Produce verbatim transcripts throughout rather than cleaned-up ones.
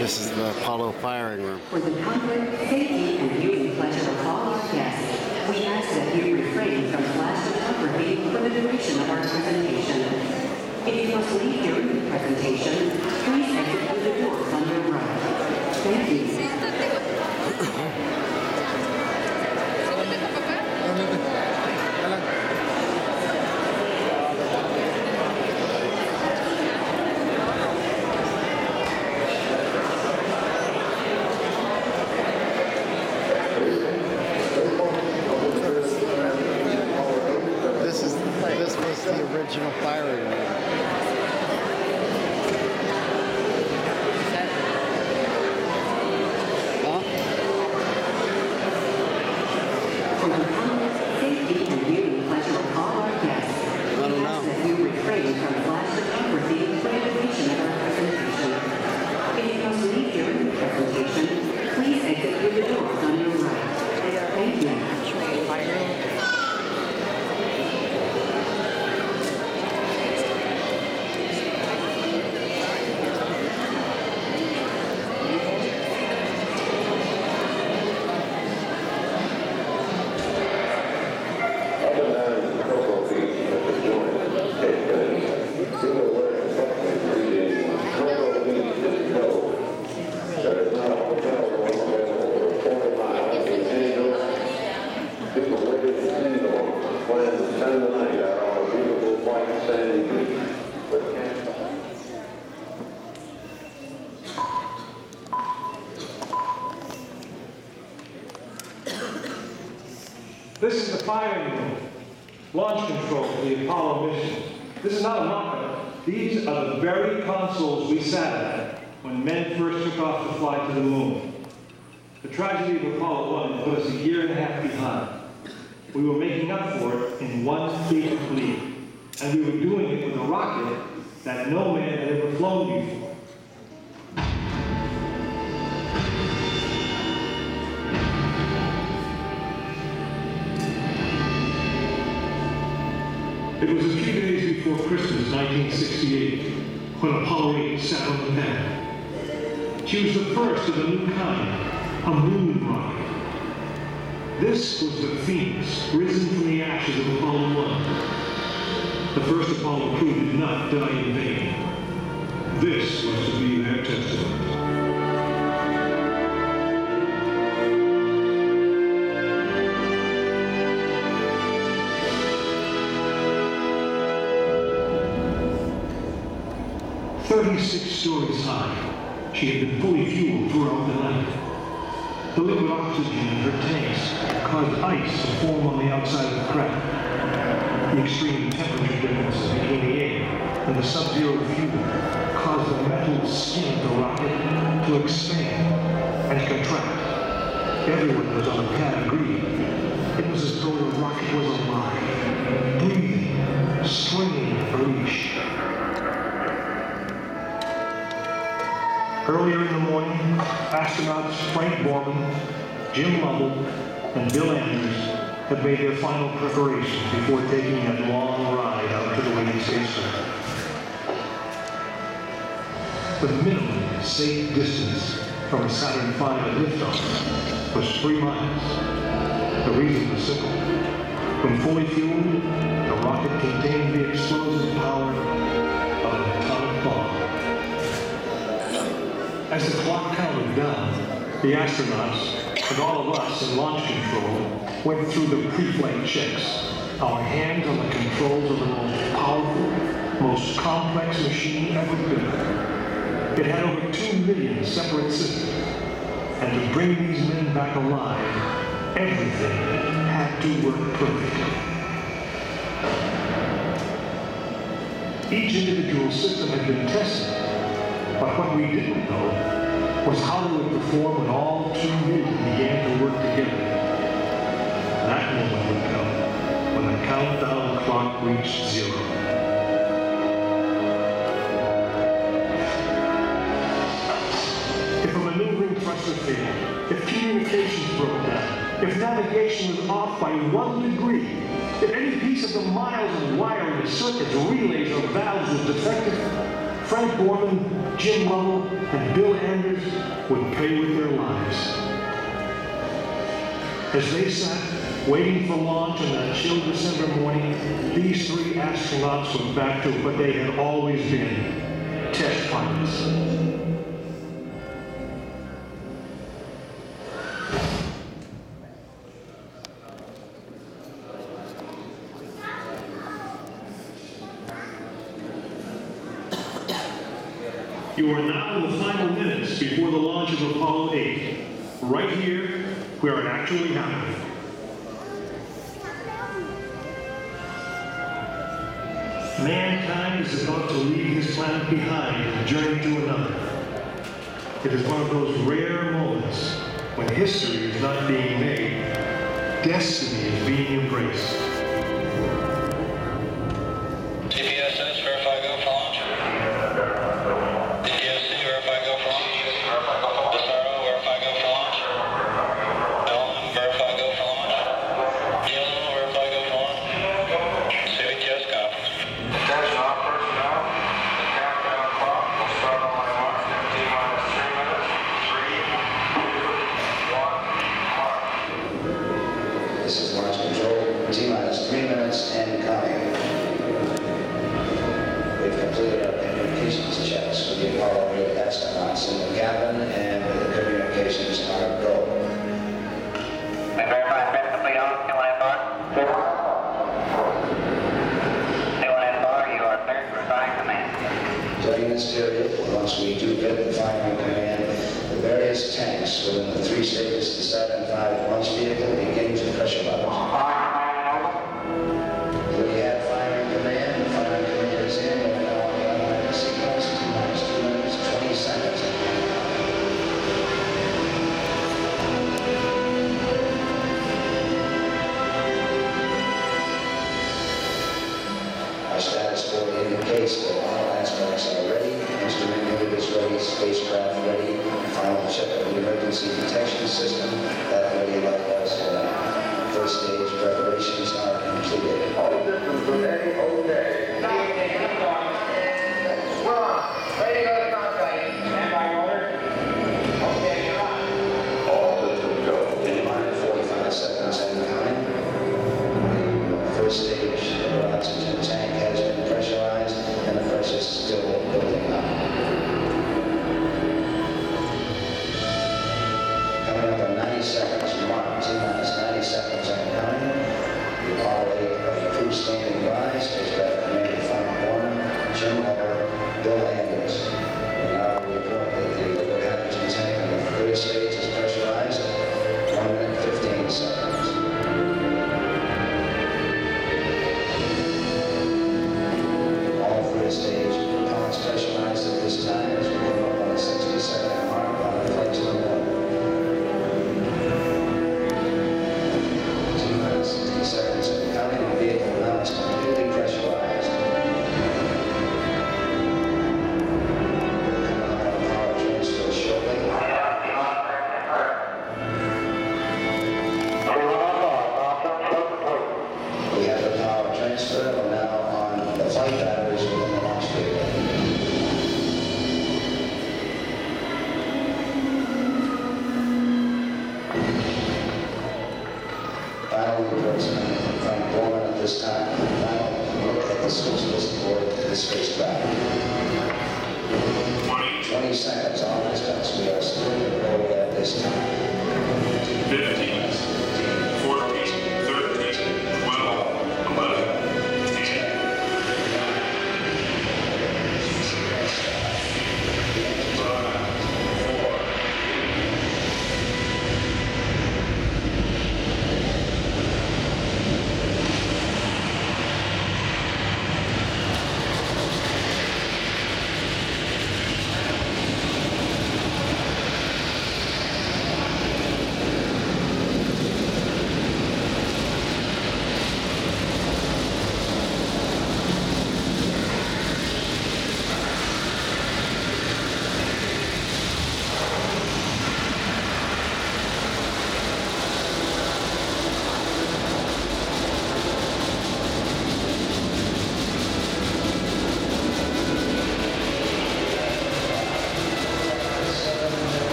This is the Apollo firing room. For the comfort, safety, and viewing pleasure of all our guests, we ask that you refrain from flash photography for the duration of our presentation. If you must leave during the presentation, please exit through the doors on your right. Thank you. This is this was the original firing room. Huh? For the comfort, safety, and viewing pleasure of all our guests, we don't know. ask that you refrain from flash photography for the duration of our presentation. If you must leave during the presentation, please exit through the doors on your right. Thank you. This is the firing room, launch control for the Apollo mission. This is not a mock-up. These are the very consoles we sat at when men first took off to fly to the moon. The tragedy of Apollo one put us a year and a half behind. We were making up for it in one big leap, and we were doing it with a rocket that no man had ever flown before. It was a few days before Christmas, nineteen sixty-eight, when Apollo eight sat on the pad. She was the first of a new kind, a moon rocket. This was the Phoenix, risen from the ashes of Apollo one. The first Apollo crew did not die in vain. This was to be their testament. thirty-six stories high, she had been fully fueled throughout the night. The liquid oxygen in her tanks caused ice to form on the outside of the craft. The extreme temperature differences between the air and the sub-zero fuel caused the metal skin of the rocket to expand and contract. Everyone who was on the pad agreed. It was as though the rocket was alive, breathing, swinging at the leash. Earlier in the morning, astronauts Frank Borman, Jim Lovell, and Bill Andrews had made their final preparations before taking that long ride out to the waiting spacecraft. The minimum safe distance from Saturn five at liftoff was three miles. The reason was simple. When fully fueled, the rocket contained the explosive power of an atomic bomb. As the clock counted down, the astronauts and all of us in launch control went through the pre-flight checks, our hands on the controls of the most powerful, most complex machine ever built. It had over two million separate systems, and to bring these men back alive, everything had to work perfectly. Each individual system had been tested, but what we didn't know was how they would perform when all two million began to work together. That moment would come when the countdown clock reached zero. If a maneuvering thruster failed, if communications broke down, if navigation was off by one degree, if any piece of the miles of wire in the circuits, relays, or valves was defective, Frank Borman, Jim Lovell, and Bill Anders would pay with their lives. As they sat, waiting for launch on that chill December morning, these three astronauts went back to what they had always been, test pilots. You are now in the final minutes before the launch of Apollo eight. Right here, where it actually happened. Mankind is about to leave his planet behind and journey to another. It is one of those rare moments when history is not being made, destiny is being embraced. T P S S, verify go for launch. D P S C, verify go for launch. S R O, verify go for launch. Element, verify go for launch. E L M, verify go for launch. C V T S copies. Attention all personnel. The countdown clock will start on my mark in T minus three minutes. Three, two, one, mark. This is launch control, T minus three minutes and counting. We've completed our communications checks with the Apollo eight astronauts in the cabin, and the communications are go. We verify prep complete on T one F R. T one F R, you are cleared for firing command. During this period, once we do get the firing command, the various tanks within the three stages to Saturn five launch vehicle begin to pressurize. We have firing command. The firing command is in. We're now on the automatic sequence. T minus two minutes, twenty seconds. Our status board indicates that all aspects are ready. Instrument unit is ready. Spacecraft ready. Final check of the emergency detection system. That ready likewise. Uh, first stage preparations are completed. All systems are ready, okay. We're on. Ready to go to contact. Stand by order. Okay, you're on. All systems go. In mind, forty-five seconds and counting. The first stage of the oxygen tank has been pressurized, and the pressure is still building up. Coming up on ninety seconds, mark, T minus ninety seconds and counting. The Apollo eight crew standing by, spacecraft commander Frank Borman, Jim Lovell, Bill Anders. We now report that the liquid hydrogen tank in the third stage is pressurized, one minute fifteen seconds. All third stage components pressurized at this time as we go up on the sixty second mark on the flight to the moon. T minus sixty seconds and counting. The vehicle now is completely pressurized. We're coming out of power transfer shortly. We have the power transfer. We're now on the flight batteries within the launch vehicle. Final reports coming from Frank Borman at this time. Final look at the socialist board of the spacecraft. twenty seconds on distance. We are still in the road at this time. fifteen, fourteen, thirteen, twelve, eleven, ten.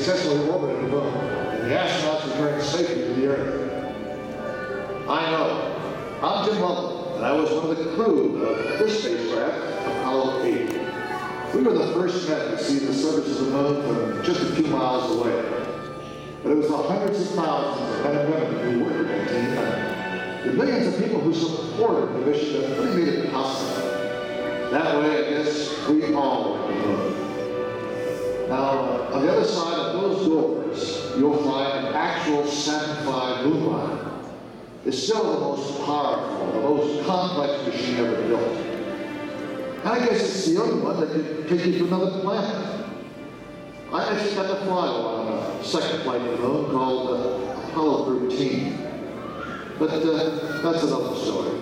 successfully orbited the moon, and the astronauts returned safely to the Earth. I know. I'm Jim Lovell, and I was one of the crew of this spacecraft, Apollo eight. We were the first men to see the surface of the moon from just a few miles away. But it was the hundreds of thousands of men and women who worked with that team, and the millions of people who supported the mission that really made it possible. That way, I guess, we all went to the moon. Now, uh, on the other side of those doors, you'll find an actual Saturn five moon rocket. It's still the most powerful, the most complex machine ever built. And I guess it's the only one that can take you to another planet. I actually got to fly on a second flight to the moon called uh, Apollo thirteen. But uh, that's another story.